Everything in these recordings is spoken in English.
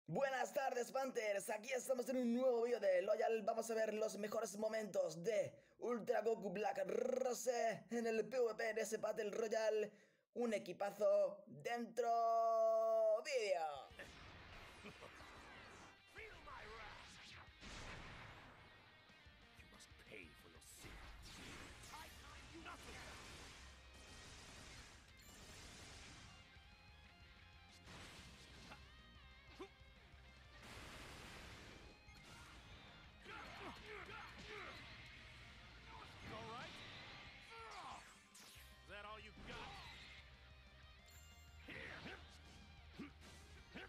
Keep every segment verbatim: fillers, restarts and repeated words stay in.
Buenas tardes, Panthers. Aquí estamos en un nuevo vídeo de Loyal. Vamos a ver los mejores momentos de Ultra Goku Black Rose en el PvP en ese Battle Royale. Un equipazo dentro vídeo. Feel my wrath! You must pay for your sin. I find you nothing! You all right? Is that all you got? Here!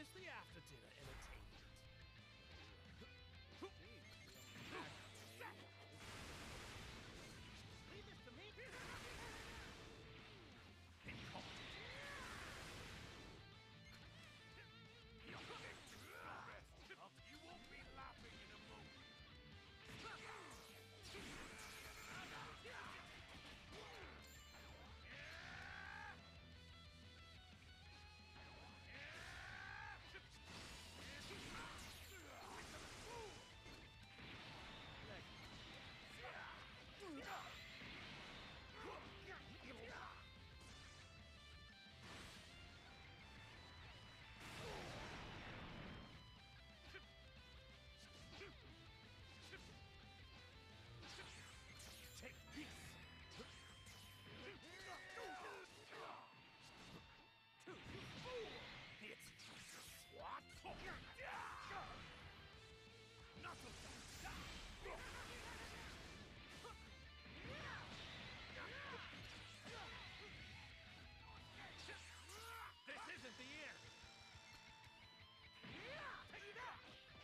this the after dinner entertainment? Leave this to me. You won't be laughing in a moment. Take this! It's what? Nothing. This isn't the end. Take that!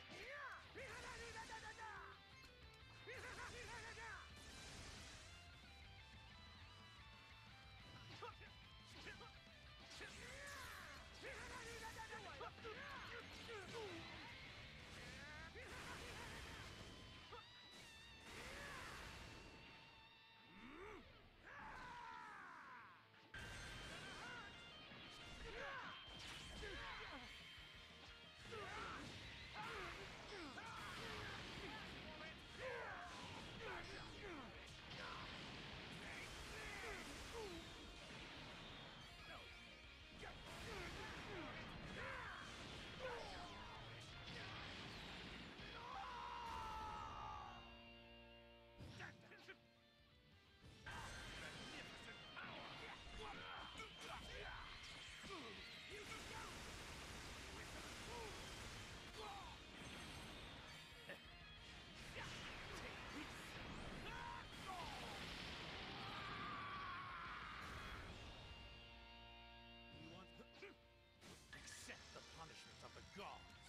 Accept the punishment of the gods.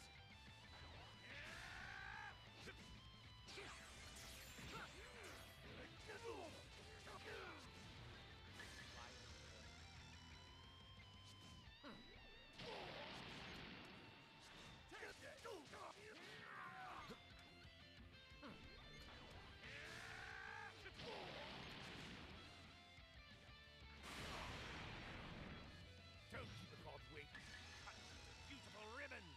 Don't keep the gods waiting. Cut into beautiful ribbons.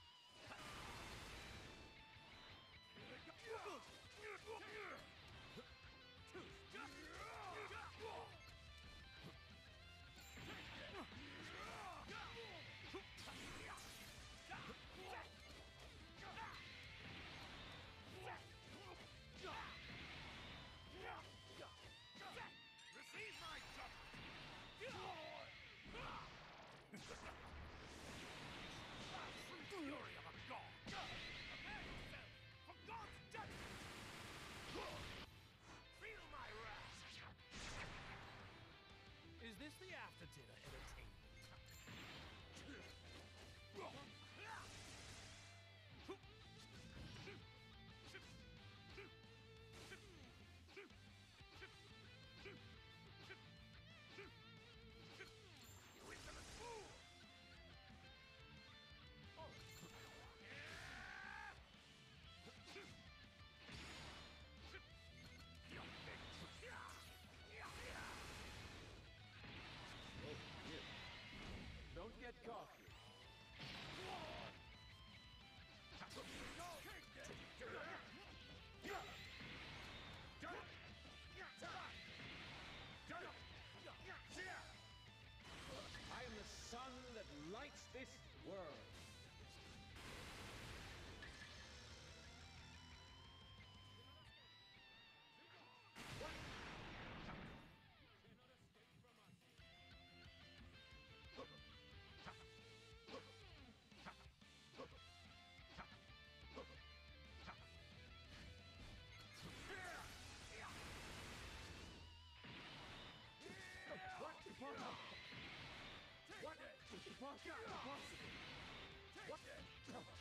Receive my fury of a god! Prepare yourself for God's judgment! Feel my wrath! Is this the after-dinner entertainment? You insolent fool! Don't get cocky. I am the sun that lights this world. What? What? Impossible.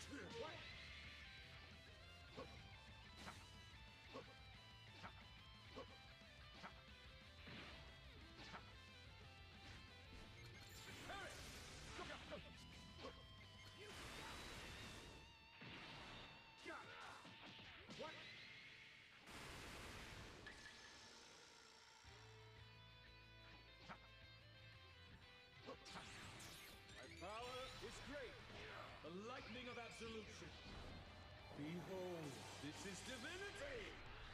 My power is great. The lightning of absolution. Behold, this is divinity!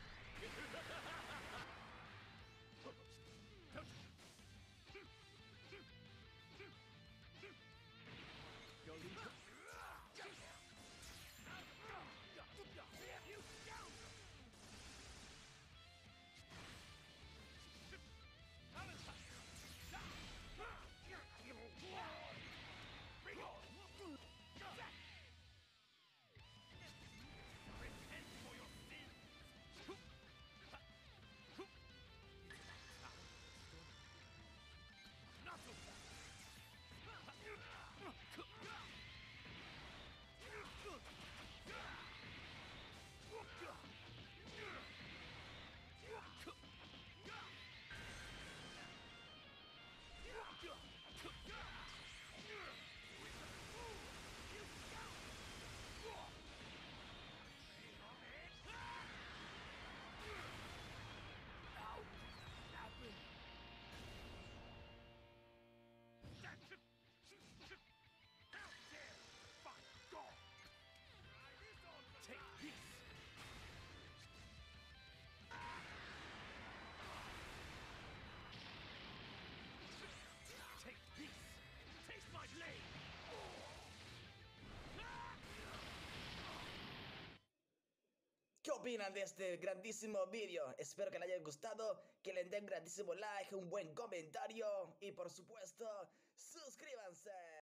Take this! Take this! Taste my blade! ¿Qué opinan de este grandísimo vídeo? Espero que les haya gustado, que le den un grandísimo like, un buen comentario y por supuesto, suscríbanse.